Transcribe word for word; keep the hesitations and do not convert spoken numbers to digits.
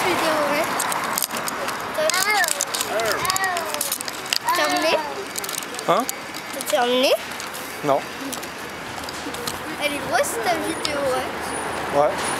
vidéo, ouais. T'as terminé? Hein? T'as terminé? Non. Elle est grosse ta vidéo, ouais. Ouais.